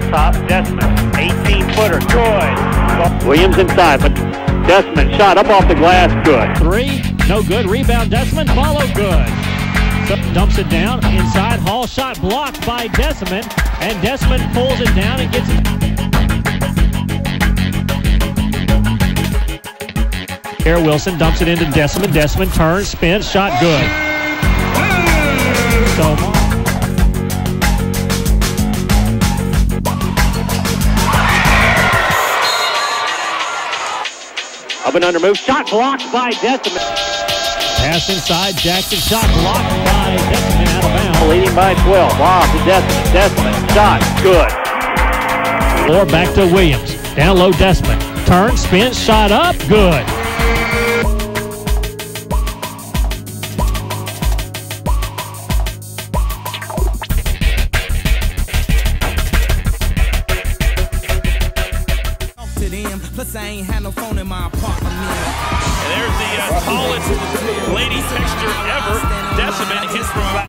top, Desmond, 18-footer, good. Williams inside, but Desmond shot up off the glass, good. Three, no good. Rebound, Desmond, follow, good. So dumps it down, inside, Hall shot blocked by Desmond, and Desmond pulls it down and gets it. Here Wilson dumps it into Desmond. Desmond turns, spins, shot good. So Up and under move, shot blocked by Desmond. pass inside, Jackson shot blocked by Desmond out of bounds. Leading by 12, lob to Desmond. Desmond, shot, good. Or back to Williams. Down low, Desmond. Turn, spin, shot up, good. Plus I ain't had no phone in my apartment. And there's the tallest lady texture ever. Decimate hits from about